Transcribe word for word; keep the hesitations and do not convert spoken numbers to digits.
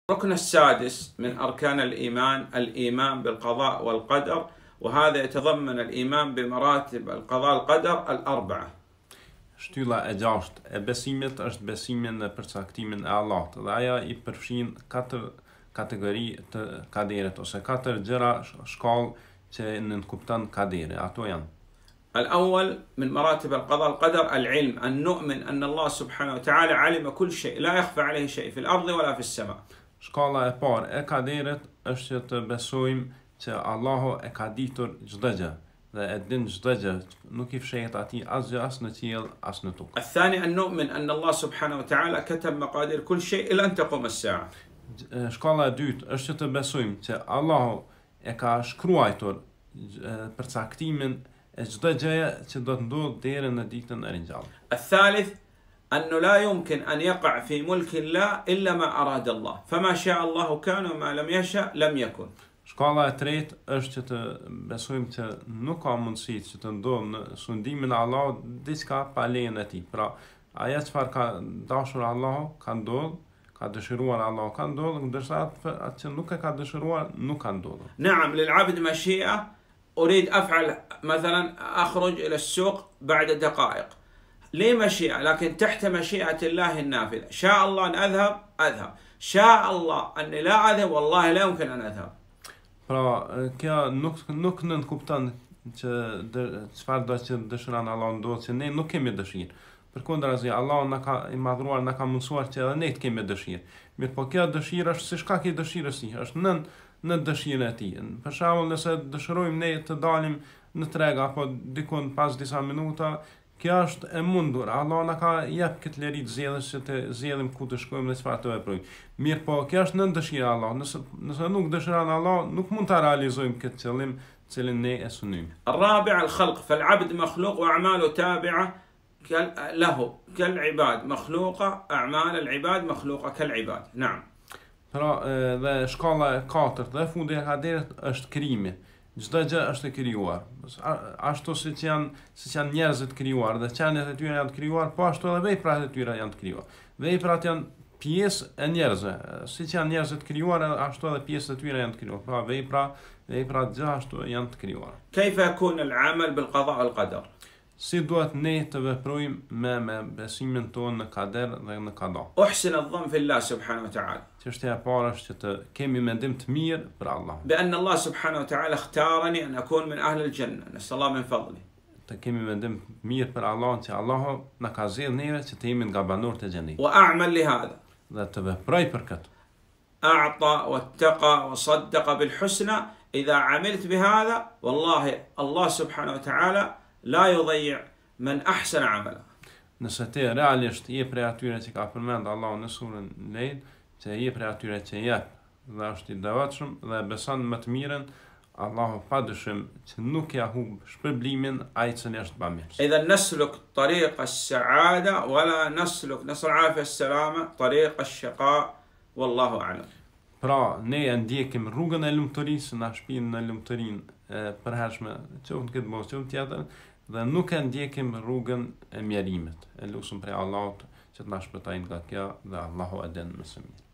الركن السادس من أركان الإيمان الإيمان بالقضاء والقدر، وهذا يتضمن الإيمان بمراتب القضاء والقدر الأربعة. Shtylla e gjashtë e besimit është besimi në përcaktimin e Allahut, dhe ajo i përfshin katër kategori të kaderit ose katër gjëra shkallë që nënkupton kaderi. Ato janë: الأول من مراتب القضاء والقدر العلم، أن نؤمن أن الله سبحانه وتعالى علم كل شيء لا يخفى عليه شيء في الأرض ولا في السماء. Shkalla e parë e kaderit është që të besojmë që Allahu e ka ditur çdo gjë dhe e din çdo gjë, nuk i fshehet atij asgjë as në qiell as në tokë. الثاني أن نؤمن أن الله سبحانه وتعالى كتب مقادير كل شيء إلى أن تقوم الساعة. Shkalla e dytë është që të besojmë që Allahu e ka shkruar përcaktimin e çdo gjëje që do të ndodhë deri në ditën e ringjalljes. الثالث أنه لا يمكن أن يقع في ملك الله إلا ما أراد الله، فما شاء الله كان وما لم يشاء لم يكن. Shkalla e tretë është që të besojmë që nuk ka mundësi që të ndodhë në sundimin e Allahut diçka pa lejen e tij. Pra, ajo çfarë ka dashur Allahu ka ndodhur, ka dëshiruar Allahu ka ndodhur, ndërsa atë që nuk e ka dëshiruar nuk ka ndodhur. نعم للعبد مشيئة، أريد أفعل مثلا أخرج إلى السوق بعد دقائق، لي مشيئة لكن تحت مشيئة الله النافذة. شاء الله أن أذهب أذهب، شاء الله أني لا أذهب والله لا يمكن أن أذهب. Pra, kjo nuk nuk nënkupton që çfarë do të dëshiron Allahu ndodh, që ne nuk kemi dëshirë. Përkundrazi, Allahu na ka i madhruar, na ka mësuar që edhe ne të kemi dëshirë. Mirë, po kjo dëshirë është si shkak i dëshirës së tij, është nën në dëshirën e tij. Për shembull, nëse dëshirojmë ne të dalim në treg apo dikun pas disa minuta, kjo është e mundur. Allah na ka jep këtë liri të zgjedhjes që të zgjedhim ku të shkojmë dhe çfarë të veprojmë. Mirë, po kjo është nën dëshirën e Allahut. Nëse nëse nuk dëshiron Allah, nuk mund ta realizojmë këtë qëllim të cilin ne e synojmë. الرابع الخلق، فالعبد مخلوق وأعماله تابعة له كالعباد، مخلوقة أعمال العباد مخلوقة كالعباد. نعم. Pra, dhe shkalla e katërt dhe fundi e kaderit është krijimi. Çdo gjë është e krijuar. Ashtu siç janë, siç janë njerëzit krijuar dhe qenjet e tyre janë të krijuar, po ashtu edhe veprat e tyre janë të krijuar. Veprat janë pjesë e njerëzve. Siç janë njerëzit krijuar, ashtu edhe pjesët e tyre janë të krijuar. Pra vepra, veprat gjithashtu janë të krijuar. كيف يكون العمل بالقضاء والقدر؟ Si duhet ne të veprojmë me me besimin tonë në kader dhe në qada. أحسن الظن في الله سبحانه وتعالى. Çështja e parë është që të kemi mendim të mirë për Allah. بأن الله سبحانه وتعالى اختارني أن أكون من أهل الجنة، نسأل الله من فضله. Të kemi mendim të mirë për Allahun që Allahu na ka zgjedhur neve që të jemi nga banorët e xhenetit. وأعمل لهذا. Dhe të veproj për këtë. أعطى واتقى وصدق بالحسنى، إذا عملت بهذا والله الله سبحانه وتعالى لا يضيع من أحسن عملا. Nëse ti realisht je prej atyre që ka përmend Allahu në surën Leil, që je prej atyre që jep dhe është i devotshëm dhe beson më të mirën, Allahu padyshim që nuk ja humb shpërblimin ai që është bamirës. إذا نسلك طريق السعادة ولا نسلك نسأل العافية السلامة طريق الشقاء والله أعلم. Pra, ne e ndjekim rrugën e lumturisë, na shpin në lumturinë e përhershme, qoftë në këtë botë, qoftë tjetër, dhe nuk e ndjekim rrugën e mjerimit. E lutem prej Allahut që të na shpëtojë nga kjo dhe Allahu e din më së miri.